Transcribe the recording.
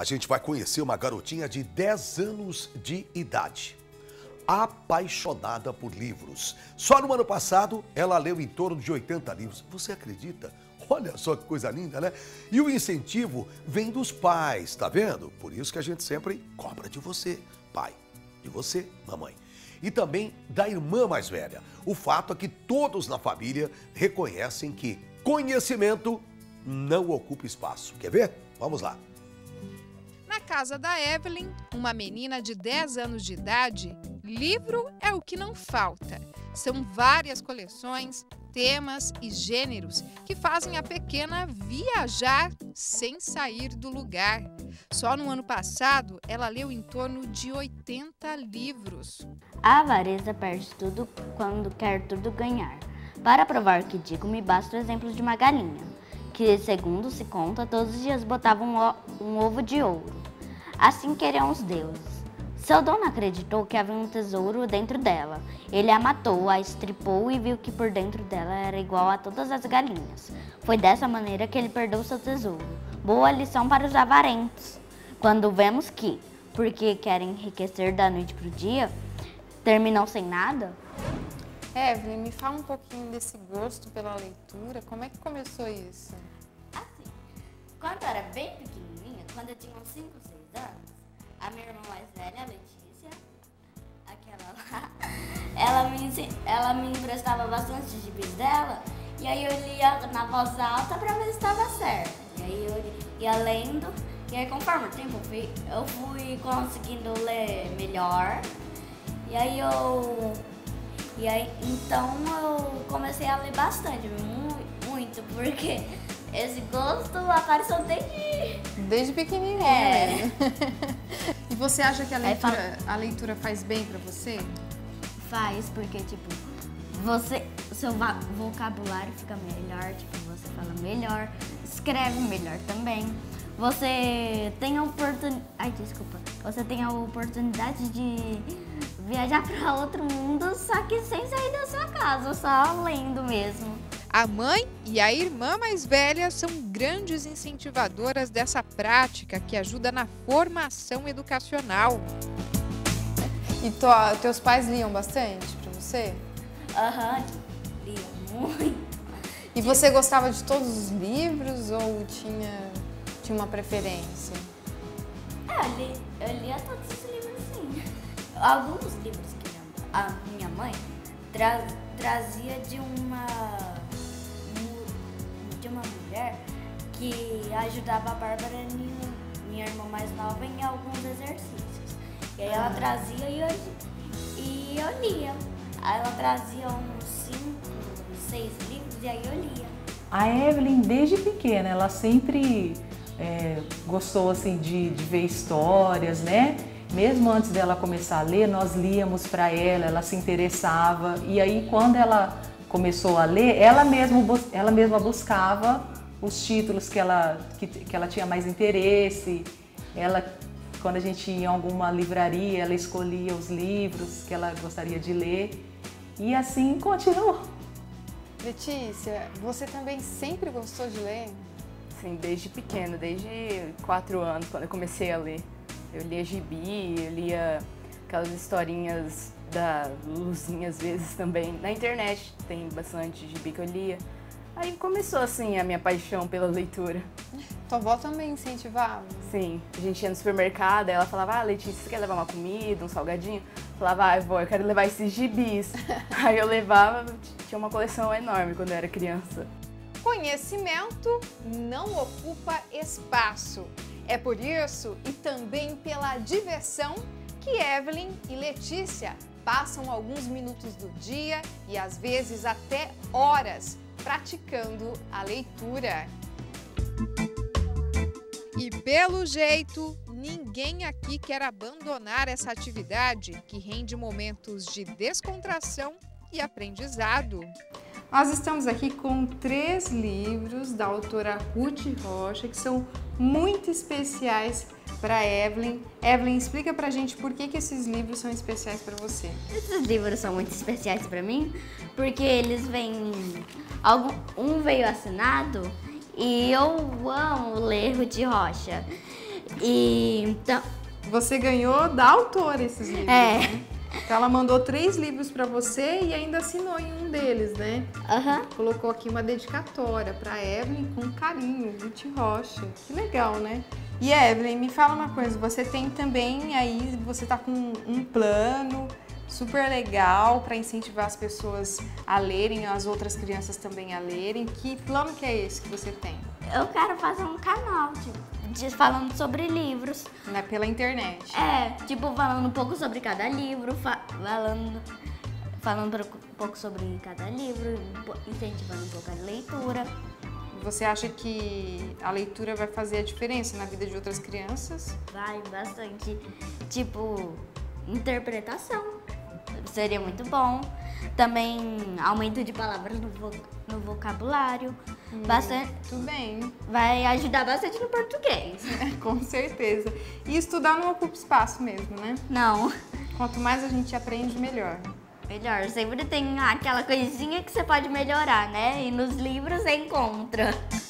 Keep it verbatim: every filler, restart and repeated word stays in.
a gente vai conhecer uma garotinha de dez anos de idade, apaixonada por livros. Só no ano passado, ela leu em torno de oitenta livros. Você acredita? Olha só que coisa linda, né? E o incentivo vem dos pais, tá vendo? Por isso que a gente sempre cobra de você, pai, de você, mamãe. E também da irmã mais velha. O fato é que todos na família reconhecem que conhecimento não ocupa espaço. Quer ver? Vamos lá. Na casa da Evelyn, uma menina de dez anos de idade, livro é o que não falta. São várias coleções, temas e gêneros que fazem a pequena viajar sem sair do lugar. Só no ano passado, ela leu em torno de oitenta livros. A avareza perde tudo quando quer tudo ganhar. Para provar o que digo, me basta o exemplo de uma galinha, que, segundo se conta, todos os dias botava um, um ovo de ouro. Assim queriam os deuses. Seu dono acreditou que havia um tesouro dentro dela. Ele a matou, a estripou e viu que por dentro dela era igual a todas as galinhas. Foi dessa maneira que ele perdeu seu tesouro. Boa lição para os avarentos. Quando vemos que, porque querem enriquecer da noite para o dia, terminam sem nada. Evelyn, me fala um pouquinho desse gosto pela leitura. Como é que começou isso? Assim, quando eu era bem pequenininha, quando eu tinha uns cinco, seis anos, a minha irmã mais velha, a Letícia, aquela lá, ela me, ela me emprestava bastante gibis dela, e aí eu lia na voz alta pra ver se estava certo. E aí eu ia lendo, e aí conforme o tempo eu fui, eu fui conseguindo ler melhor, e aí eu... E aí, então eu comecei a ler bastante, muito, muito, porque esse gosto apareceu desde... Desde pequenininha. É. E você acha que a leitura, fala... a leitura faz bem pra você? Faz, porque, tipo, você, o seu vocabulário fica melhor, tipo, você fala melhor, escreve melhor também. Você tem a oportunidade... Ai, desculpa. Você tem a oportunidade de viajar para outro mundo, só que sem sair da sua casa, só lendo mesmo. A mãe e a irmã mais velha são grandes incentivadoras dessa prática que ajuda na formação educacional. E to, teus pais liam bastante para você? Aham, uhum, liam muito. E você gostava de todos os livros ou tinha, tinha uma preferência? É, eu, li, eu lia todos os livros, sim. Alguns livros que a minha mãe tra, trazia de uma... de uma mulher que ajudava a Bárbara, minha irmã mais nova, em alguns exercícios. E aí ela trazia e eu, e eu lia. Aí ela trazia uns cinco, seis livros e aí eu lia. A Evelyn, desde pequena, ela sempre é, gostou assim, de, de ver histórias, né? Mesmo antes dela começar a ler, nós líamos para ela, ela se interessava. E aí, quando ela começou a ler, ela mesma, ela mesma buscava os títulos que ela, que, que ela tinha mais interesse. Ela, quando a gente ia em alguma livraria, ela escolhia os livros que ela gostaria de ler. E assim continuou. Letícia, você também sempre gostou de ler? Sim, desde pequeno, desde quatro anos, quando eu comecei a ler. Eu lia gibi, eu lia aquelas historinhas da Luzinha às vezes também. Na internet tem bastante gibi que eu lia. Aí começou assim a minha paixão pela leitura. Tua avó também incentivava? Sim, a gente ia no supermercado, aí ela falava, ah, Letícia, você quer levar uma comida, um salgadinho? Eu falava, ah, vó, eu quero levar esses gibis. Aí eu levava, tinha uma coleção enorme quando eu era criança. Conhecimento não ocupa espaço. É por isso e também pela diversão que Evelyn e Letícia passam alguns minutos do dia e às vezes até horas praticando a leitura. E pelo jeito, ninguém aqui quer abandonar essa atividade que rende momentos de descontração e aprendizado. Nós estamos aqui com três livros da autora Ruth Rocha, que são muito especiais para Evelyn. Evelyn, explica pra gente por que, que esses livros são especiais para você. Esses livros são muito especiais para mim, porque eles vêm... Algum, um veio assinado e eu amo ler Ruth Rocha. E então... Você ganhou da autora esses livros, É. né? Então ela mandou três livros para você e ainda assinou em um deles, né? Aham. Uhum. Colocou aqui uma dedicatória para Evelyn com carinho, Ruth Rocha. Que legal, né? E Evelyn, me fala uma coisa, você tem também aí, você tá com um plano super legal para incentivar as pessoas a lerem, as outras crianças também a lerem. Que plano que é esse que você tem? Eu quero fazer um canal, tipo, de- falando sobre livros. Né? Pela internet. É, tipo, falando um pouco sobre cada livro, fa- falando, falando um pouco sobre cada livro, incentivando um pouco a leitura. Você acha que a leitura vai fazer a diferença na vida de outras crianças? Vai bastante, tipo, interpretação. Seria muito bom. Também aumento de palavras no, vo- no vocabulário. Bastante, Muito bem, vai ajudar bastante no português. com certeza. E estudar não ocupa espaço mesmo, né? Não, Quanto mais a gente aprende, melhor. melhor. Sempre tem aquela coisinha que você pode melhorar, né? E nos livros você encontra.